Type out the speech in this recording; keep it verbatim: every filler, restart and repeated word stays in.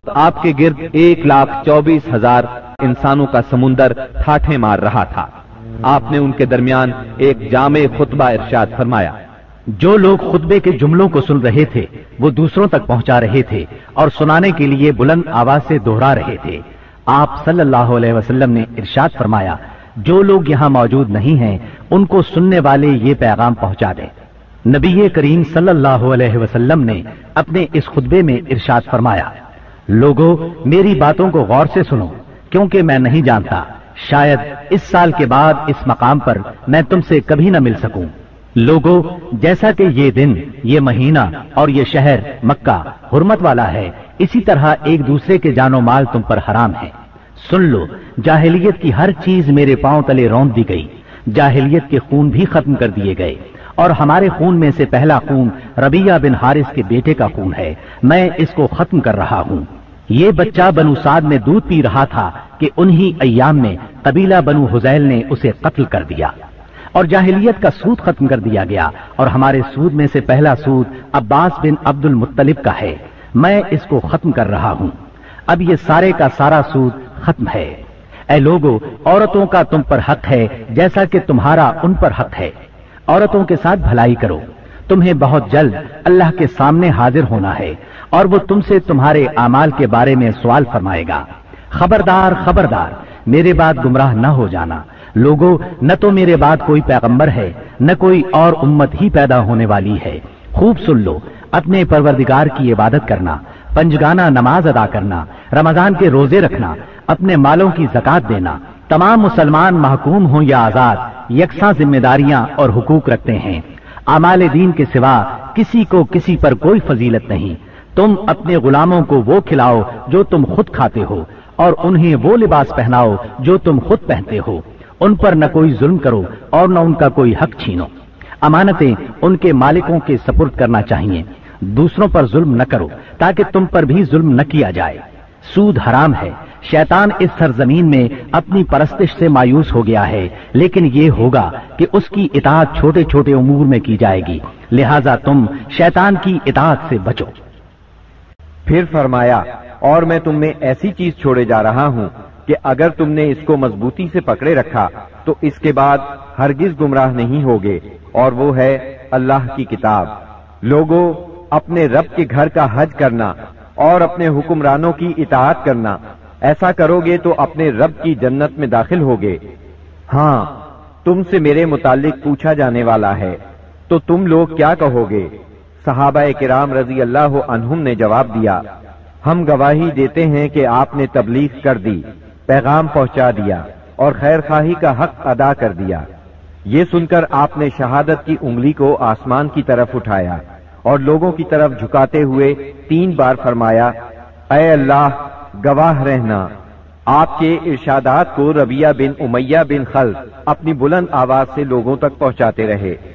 وقت آپ کے گرد ایک لاکھ چوبیس ہزار انسانوں کا سمندر ٹھاٹھے مار رہا تھا۔ آپ نے ان کے درمیان ایک جامع خطبہ ارشاد فرمایا۔ جو لوگ خطبے کے جملوں کو سن رہے تھے وہ دوسروں تک پہنچا رہے تھے اور سنانے کے لیے بلند آواز سے دوہرا رہے تھے۔ آپ صلی اللہ علیہ وسلم نے ارشاد فرمایا، جو لوگ یہاں موجود نہیں ہیں ان کو سننے والے یہ پیغام پہنچا دیں۔ نبی کریم صلی اللہ علیہ وسلم نے اپنے اس خطبے میں ارشاد فرمایا، لوگو میری باتوں کو غور سے سنو، کیونکہ میں نہیں جانتا شاید اس سال کے بعد اس مقام پر میں تم سے کبھی نہ مل سکوں۔ لوگو جیسا کہ یہ دن، یہ مہینہ اور یہ شہر مکہ حرمت والا ہے، اسی طرح ایک دوسرے کے جان و مال تم پر حرام ہے۔ سن لو، جاہلیت کی ہر چیز میرے پاؤں تلے روند دی گئی، جاہلیت کے خون بھی ختم کر دیے گئے، اور ہمارے خون میں سے پہلا خون ربیعہ بن حارث کے بیٹے کا خون ہے، میں اس کو ختم کر رہا ہوں۔ یہ بچہ بنو سعد میں دودھ پی رہا تھا کہ انہی ایام میں قبیلہ بنو حذیل نے اسے قتل کر دیا، اور جاہلیت کا سود ختم کر دیا گیا، اور ہمارے سود میں سے پہلا سود عباس بن عبد المطلب کا ہے، میں اس کو ختم کر رہا ہوں۔ اب یہ سارے کا سارا سود ختم ہے۔ اے لوگو، عورتوں کا تم پر حق ہے جیسا کہ تمہارا ان پر حق ہے، عورتوں کے ساتھ بھلائی کرو، تمہیں بہت جلد اللہ کے سامنے حاضر ہونا ہے، اور وہ تم سے تمہارے اعمال کے بارے میں سوال فرمائے گا۔ خبردار خبردار، میرے بعد گمراہ نہ ہو جانا۔ لوگو، نہ تو میرے بعد کوئی پیغمبر ہے، نہ کوئی اور امت ہی پیدا ہونے والی ہے۔ خوب سن لو، اپنے پروردگار کی عبادت کرنا، پنجگانہ نماز ادا کرنا، رمضان کے روزے رکھنا، اپنے مالوں کی زکات دینا۔ تمام مسلمان محکوم ہوں یا آزاد، یکساں ذمہ داریاں اور حقوق رکھتے ہیں۔ اعمال دین کے سوا کسی کو کسی پر کوئی فضیلت نہیں۔ تم اپنے غلاموں کو وہ کھلاؤ جو تم خود کھاتے ہو، اور انہیں وہ لباس پہناؤ جو تم خود پہنتے ہو۔ ان پر نہ کوئی ظلم کرو اور نہ ان کا کوئی حق چھینو۔ امانتیں ان کے مالکوں کے سپرد کرنا چاہیے۔ دوسروں پر ظلم نہ کرو تاکہ تم پر بھی ظلم نہ کیا جائے۔ سود حرام ہے۔ شیطان اس سرزمین میں اپنی پرستش سے مایوس ہو گیا ہے، لیکن یہ ہوگا کہ اس کی اطاعت چھوٹے چھوٹے امور میں کی جائے گی، لہذا تم شیطان کی اطاعت سے بچو۔ پھر فرمایا، اور میں تم میں ایسی چیز چھوڑے جا رہا ہوں کہ اگر تم نے اس کو مضبوطی سے پکڑے رکھا تو اس کے بعد ہرگز گمراہ نہیں ہوگے، اور وہ ہے اللہ کی کتاب۔ لوگو، اپنے رب کے گھر کا حج کرنا اور اپنے حکمرانوں کی اطاعت کرنا، ایسا کرو گے تو اپنے رب کی جنت میں داخل ہوگے۔ ہاں، تم سے میرے متعلق پوچھا جانے والا ہے، تو تم لوگ کیا کہو گے؟ صحابہ کرام رضی اللہ عنہم نے جواب دیا، ہم گواہی دیتے ہیں کہ آپ نے تبلیغ کر دی، پیغام پہنچا دیا اور خیر خواہی کا حق ادا کر دیا۔ یہ سن کر آپ نے شہادت کی انگلی کو آسمان کی طرف اٹھایا اور لوگوں کی طرف جھکاتے ہوئے تین بار فرمایا، اے اللہ گواہ رہنا۔ آپ کے ارشادات کو ربیعہ بن امیہ بن خلف اپنی بلند آواز سے لوگوں تک پہنچاتے رہے۔